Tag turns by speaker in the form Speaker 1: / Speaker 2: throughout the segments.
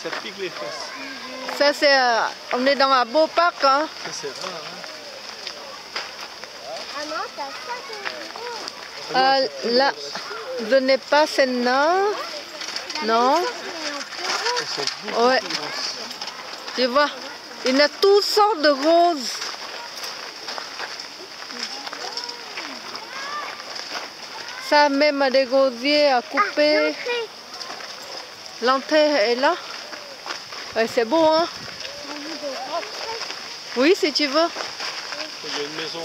Speaker 1: Ça pique les fesses.
Speaker 2: Ça, c'est... on est dans un beau parc, hein.
Speaker 1: Ça, c'est rare, hein.
Speaker 3: Ah non, t'as ça que...
Speaker 2: Là, je n'ai pas celle-là. Non.
Speaker 1: Elles sont beaucoup
Speaker 2: Ouais.
Speaker 1: plus grosses.
Speaker 2: Tu vois, il y a toutes sortes de roses. Ça, même des rosiers à couper. L'entrée est là. Ouais, c'est beau, hein? Oui, si tu veux.
Speaker 1: Il y a une maison...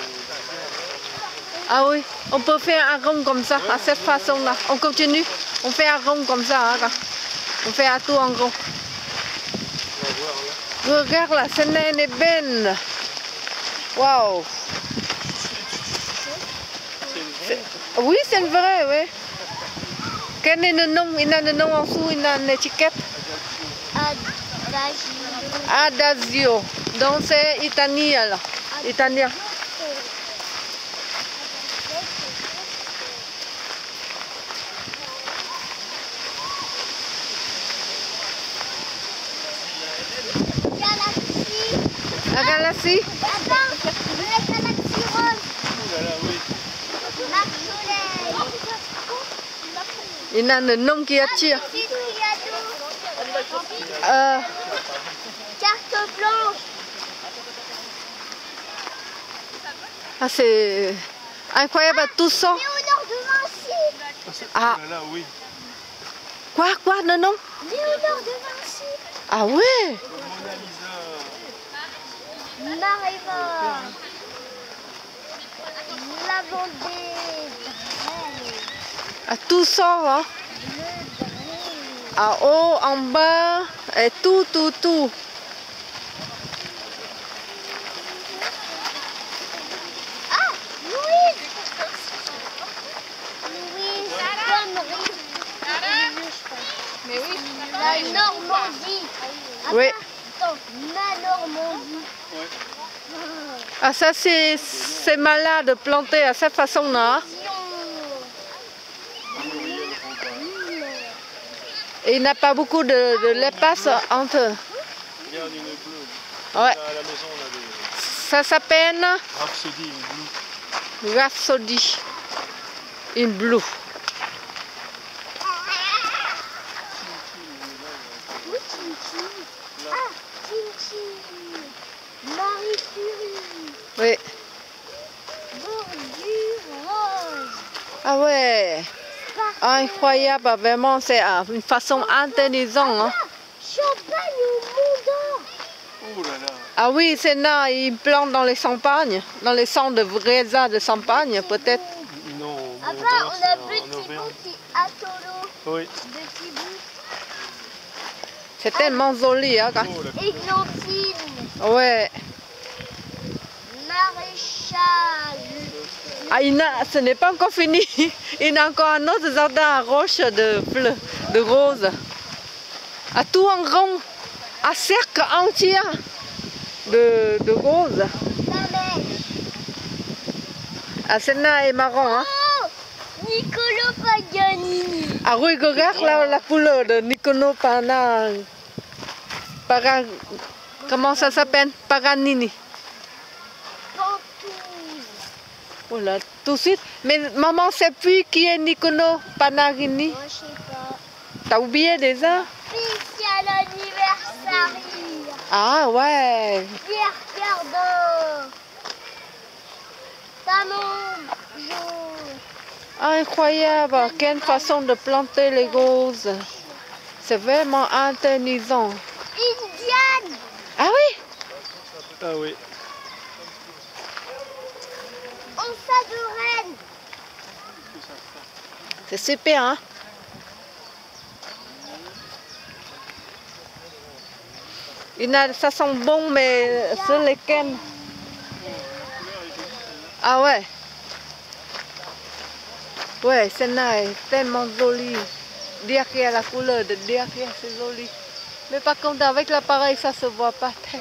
Speaker 2: Ah oui, on peut faire un rond comme ça, à cette façon-là. On continue, on fait un rond comme ça. Hein, on fait un tour en rond.
Speaker 1: On va voir là.
Speaker 2: Regarde là, cette naine est belle. Waouh. Oui, c'est une vraie, oui. Quel est le nom? Il a le nom en dessous, il a une étiquette. Adagio. Donc c'est italien là. Italien. La galaxie.
Speaker 3: Attends, la galaxie rose.
Speaker 1: Oh là là, oui.
Speaker 3: Marc Soleil.
Speaker 2: Il a le nom qui attire.
Speaker 3: Carte blanche.
Speaker 2: Ah, c'est incroyable, tout ça.
Speaker 3: Léonore de Vinci.
Speaker 2: Ah.
Speaker 1: Oh là là, oui.
Speaker 2: Quoi, non, non?
Speaker 3: Léonore de Vinci.
Speaker 2: Ah ouais.
Speaker 1: Mona Lisa.
Speaker 3: Maréva. La Vendée.
Speaker 2: Ah, tout ça, hein? En haut, en bas, et tout.
Speaker 3: Ah, Louise. Louise Connery. Mais oui. La Normandie.
Speaker 2: Oui.
Speaker 3: Attends, ma Normandie.
Speaker 2: Ah, ça, c'est malade de planter à cette façon-là. Hein? Et il n'y a pas beaucoup de l'espace entre.
Speaker 1: Regarde une bleue.
Speaker 2: Ouais.
Speaker 1: À la maison, on a des...
Speaker 2: Ça s'appelle
Speaker 1: Rhapsody, une bleue.
Speaker 2: Rhapsody in Blue.
Speaker 3: Ah, Tintin. Marie Curie.
Speaker 2: Oui.
Speaker 3: Bordure rose.
Speaker 2: Ah ouais. Incroyable, vraiment, c'est une façon intelligente. Hein?
Speaker 3: Champagne au Mont d'Or.
Speaker 1: Oh là là.
Speaker 2: Ah oui, c'est là, ils plantent dans les champagnes, dans les centres de vrais arbres de champagne, peut-être.
Speaker 1: Non,
Speaker 3: Ah
Speaker 1: Mont
Speaker 3: bah,
Speaker 1: d'Or,
Speaker 3: on
Speaker 1: c'est
Speaker 3: a
Speaker 1: en
Speaker 3: petit
Speaker 1: Auvergne.
Speaker 3: bout qui atolo
Speaker 1: Oui.
Speaker 3: de Kibou.
Speaker 2: C'est tellement joli. Hein,
Speaker 1: Oh, la
Speaker 3: Églantine.
Speaker 2: ouais.
Speaker 3: Maréchal.
Speaker 2: Ah, ce n'est pas encore fini. Il y a encore un autre jardin à roche de fleurs, de roses. À tout en rond, un cercle entier de roses. Ah, celle-là est marron. Hein?
Speaker 3: Oh, Niccolo Paganini.
Speaker 2: Ah oui, regarde la couleur de Niccolo comment ça s'appelle? Paganini. Oh là, tout de suite. Mais maman, c'est plus qui est Niccolo Paganini.
Speaker 3: Moi, je sais pas.
Speaker 2: T'as oublié déjà?
Speaker 3: Spécial anniversaire.
Speaker 2: Ah ouais.
Speaker 3: Pierre Cardin. Talon jaune.
Speaker 2: Incroyable. Quelle façon de planter les roses. C'est vraiment intelligent.
Speaker 3: Indiane.
Speaker 2: Ah oui?
Speaker 1: Ah oui.
Speaker 3: Onça de Rennes.
Speaker 2: C'est super, hein? Ça sent bon, mais sur lesquels? Ah ouais. Ouais, celle-là est tellement jolie. Derrière la couleur de derrière, c'est joli. Mais par contre, avec l'appareil, ça se voit pas très.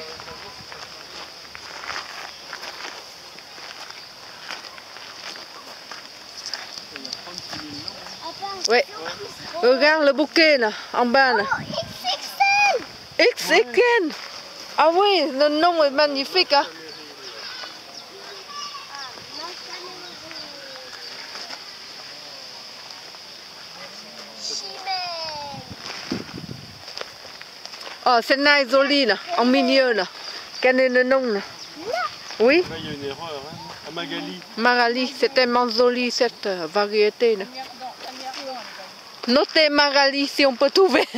Speaker 2: Oui. Regarde le bouquet là, en bas là.
Speaker 3: Oh, XXL.
Speaker 2: X et Ken. Ah oui, le nom est magnifique. Hein? Oh, Senna est jolie là, en milieu là. Quel est le nom là? Oui,
Speaker 1: Là, il y a une erreur. Hein. À Magali.
Speaker 2: Magali, c'est tellement joli cette variété là. Notez Magali si on peut trouver.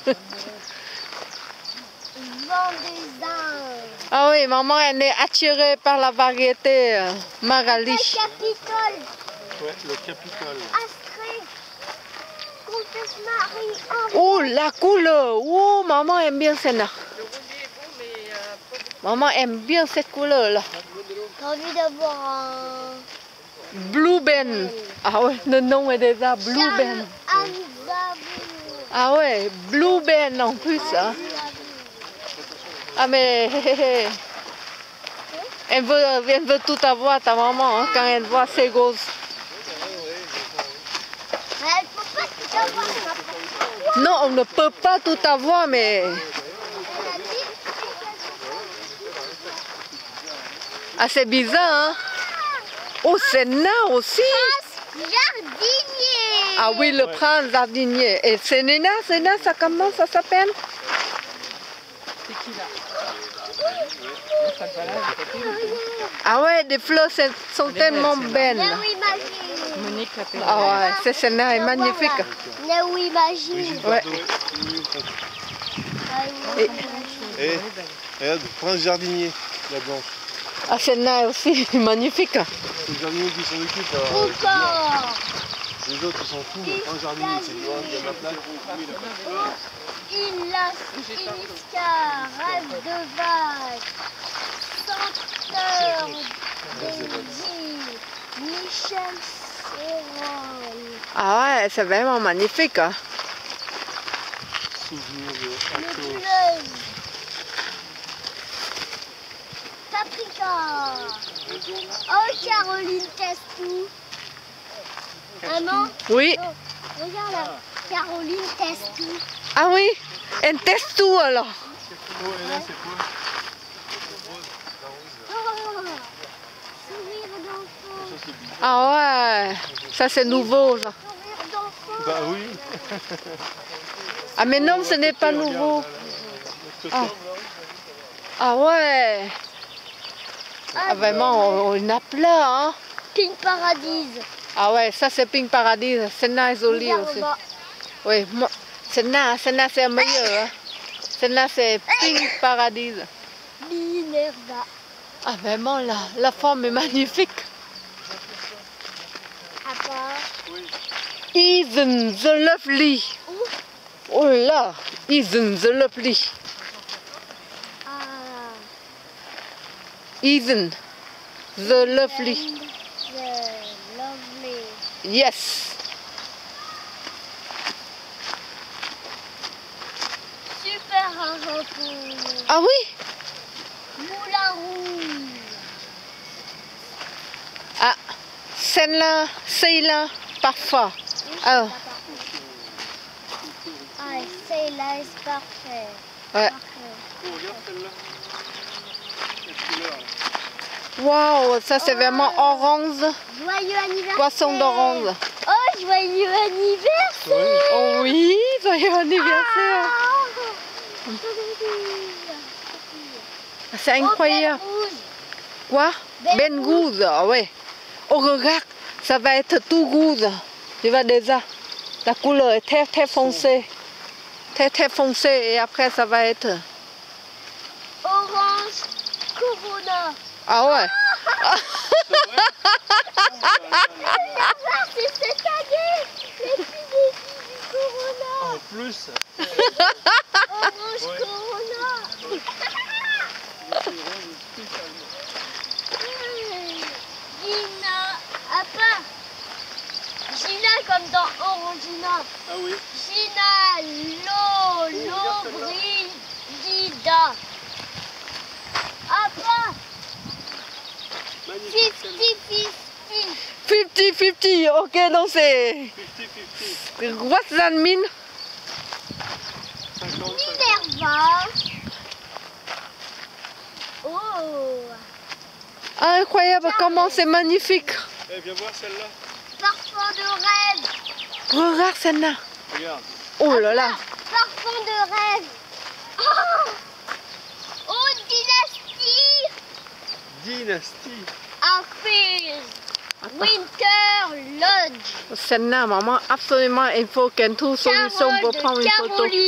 Speaker 2: Ah oui, maman elle est attirée par la variété Magali.
Speaker 3: Capitole.
Speaker 1: Ouais, le Capitole.
Speaker 3: Astrid. Comtesse Marie.
Speaker 2: Oh, la couleur. Oh, maman aime bien celle-là. Maman aime bien cette couleur là.
Speaker 3: J'ai envie d'avoir un...
Speaker 2: Blue Ben. Ah ouais, le nom est déjà Blue Ben. Ah ouais, Blue Ben en plus. Hein. Ah mais elle veut tout avoir ta maman hein, quand elle voit ses gosses.
Speaker 3: Mais elle peut pas tout avoir, n'importe quoi.
Speaker 2: Non, on ne peut pas tout avoir mais... Ah c'est bizarre hein. Oh Senna aussi.
Speaker 3: Jardinier.
Speaker 2: Ah oui, le prince jardinier. Et Senna, ça comment ça s'appelle? Ah ouais, des fleurs sont tellement belles.
Speaker 3: Oui, magie.
Speaker 2: Ah ouais, c'est Senna est magnifique.
Speaker 3: Oui, magie.
Speaker 2: Ouais.
Speaker 1: Et regarde, Prince Jardinier, la blanche.
Speaker 2: Ah Senna est aussi magnifique.
Speaker 1: C'est le jardinier qui s'en occupe.
Speaker 3: Encore.
Speaker 1: Les autres ils s'en foutent. Le Prince Jardinier, c'est lui, il y a ma place.
Speaker 3: Iniska, rêve de vague. Senteur d'Elgie. Michel Serrol.
Speaker 2: Ah ouais, c'est vraiment magnifique. Hein.
Speaker 1: Souvenir de Athos.
Speaker 3: Nébuleuse. Paprika. Oh, Caroline Testou. Maman,
Speaker 2: Oui.
Speaker 3: oh, regarde là. Caroline Testou.
Speaker 2: Ah oui, elle teste tout alors.
Speaker 1: Oh, et là c'est quoi?
Speaker 3: Oh, sourire d'enfant.
Speaker 1: Ça c'est bizarre.
Speaker 2: Ah ouais, ça c'est nouveau. Ça.
Speaker 3: Sourire d'enfant.
Speaker 1: Bah oui.
Speaker 2: Ah mais non, ce n'est pas nouveau. Ah, ah ouais. Ah vraiment, on en a plein. Hein.
Speaker 3: Pink Paradise.
Speaker 2: Ah ouais, ça c'est Pink Paradis. Senna est jolie
Speaker 3: Regarde
Speaker 2: aussi.
Speaker 3: là-bas.
Speaker 2: Oui, moi, Senna c'est le meilleur. Hein. Senna c'est Pink Paradis.
Speaker 3: Minerva.
Speaker 2: Ah vraiment, la forme est magnifique.
Speaker 3: À part.
Speaker 2: Eden the Lovely. Oh là, Eden the Lovely.
Speaker 3: Ah.
Speaker 2: Eden the Lovely.
Speaker 3: The lovely.
Speaker 2: Yes.
Speaker 3: Super Harapou.
Speaker 2: Ah oui?
Speaker 3: Moulin Rouge.
Speaker 2: Ah, celle-là, celle-là, parfois. Ah,
Speaker 3: Ah, celle-là est parfait.
Speaker 2: ouais.
Speaker 3: Parfait.
Speaker 1: Oh, regarde celle-là. Quelle couleur là.
Speaker 2: Waouh, ça c'est vraiment orange.
Speaker 3: Joyeux anniversaire.
Speaker 2: Poisson d'orange.
Speaker 3: Oh, joyeux anniversaire.
Speaker 2: Oh oui, joyeux anniversaire. C'est incroyable.
Speaker 3: Oh, belle rouge.
Speaker 2: Quoi? Ben Gouze, ah ouais. Oh regarde, ça va être tout rouge. Tu vois déjà, la couleur est très très foncée. Très très foncée et après ça va être...
Speaker 3: Orange Corona.
Speaker 2: Ah ouais.
Speaker 3: C'est cette année. Les filles du Corona.
Speaker 1: En plus.
Speaker 3: Orange Corona. Gina. Ah pas. Gina comme dans Orangina.
Speaker 1: Ah oui.
Speaker 3: Gina Lobrigida. Ah pas.
Speaker 1: Magnifique.
Speaker 3: 50-50.
Speaker 2: 50-50, ok, donc c'est...
Speaker 1: 50-50.
Speaker 2: What's that mean?
Speaker 1: 50-50.
Speaker 3: Minerva. Oh.
Speaker 2: Incroyable, comment c'est magnifique.
Speaker 1: Eh, viens voir celle-là.
Speaker 3: Parfum de rêve.
Speaker 2: Regarde celle-là.
Speaker 1: Regarde.
Speaker 2: Oh là là.
Speaker 3: Parfum de rêve. Oh, oh dynastie.
Speaker 1: Dynastie.
Speaker 3: Hafiz. Winter Lodge.
Speaker 2: Celle-là, maman, absolument, il faut qu'elle trouve solution pour prendre une photo.
Speaker 3: Caroline.